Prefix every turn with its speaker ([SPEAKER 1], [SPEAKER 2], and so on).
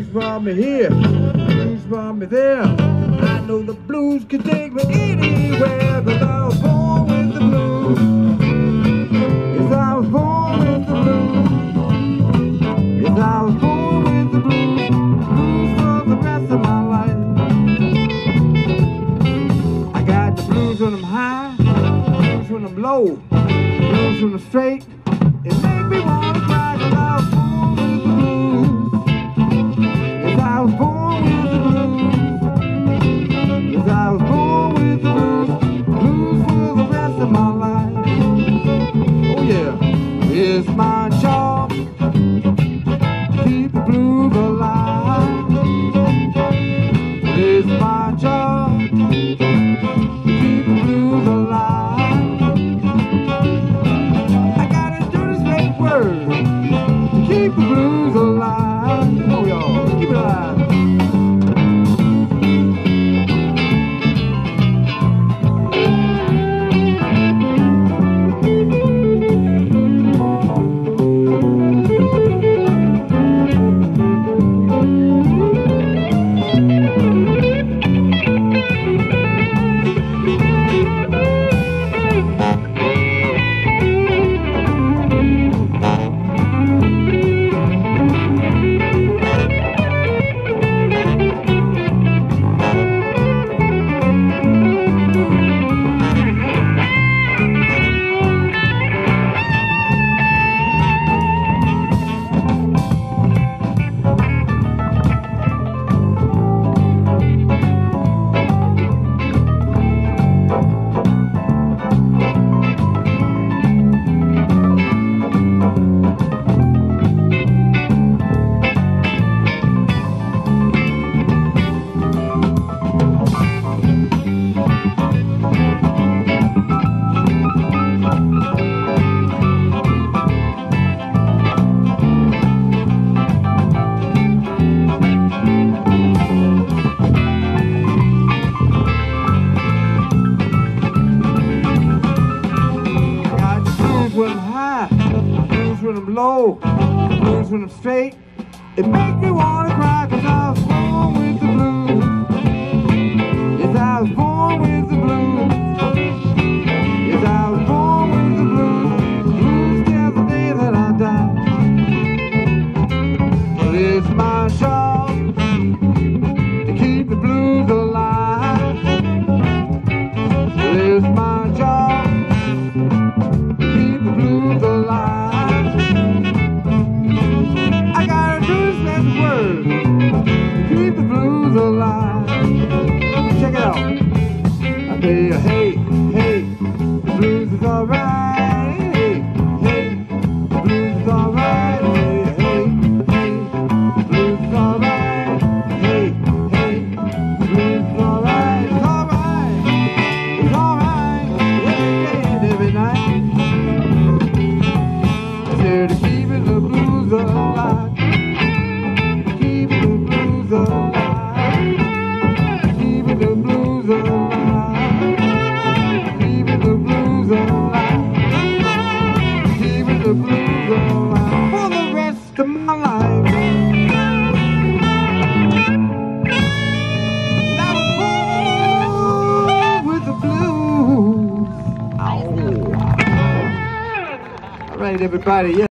[SPEAKER 1] brought me here, the blues brought me there. I know the blues can take me anywhere, 'cause I was born with the blues. Yes, I was born with the blues. Yes, I was born with the blues. Blues for the rest of my life. I got the blues when I'm high, blues when I'm low, blues when I'm straight. It made me wanna cry, 'cause I was born with the blues. Yes, I was born with the blues. Yes, I was born with the blues. Blues for the rest of my life. Oh yeah, it's my job to keep the blues alive. It's my job to keep the blues alive. I gotta do this great word to keep the blues alive. Oh y'all, keep it alive. When I'm high, blues when I'm low, blues when I'm straight. It makes me wanna cry, 'cause I was born with the blues. Yes, I was born with the blues. Yes, I was born with the blues. Blues till the day that I die. But it's my job to keep the blues alive. It's my job alive. I gotta do this last word to keep the blues alive. Check it out. I tell you, hey, hey, the blues is alright. Hey, hey, the blues is alright. Hey, hey, hey, the blues is alright. Hey, hey, the blues is alright. It's alright. It's alright. Every day and every night. To keeping the blues alive, keeping the blues alive, keeping the blues alive, keeping the blues alive, keeping the blues alive for the rest of my life. And I was born with the blues. Ow. All right, everybody. Yeah.